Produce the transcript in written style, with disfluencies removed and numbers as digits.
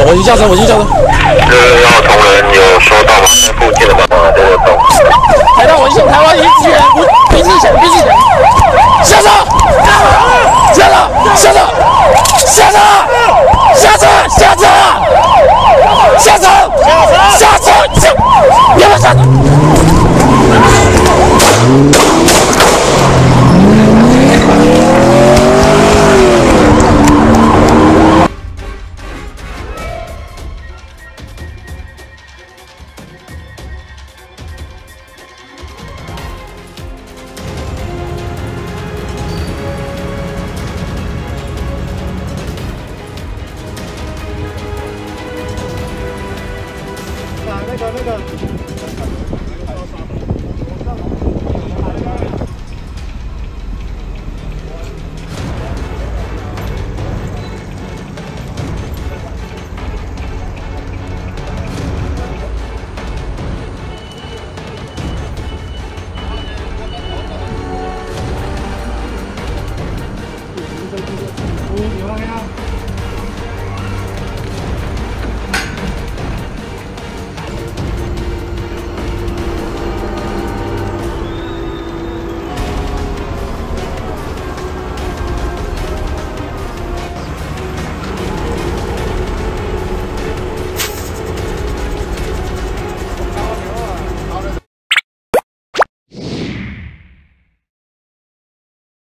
我已经下车，我已经下车。 611同仁有收到吗？在附近的吗？这个东。 台大文信，台湾已经支援，平时前，平时前。下车！下车！下车！下车！下车！下车！下车！下车！下！别往下走！ 把那个。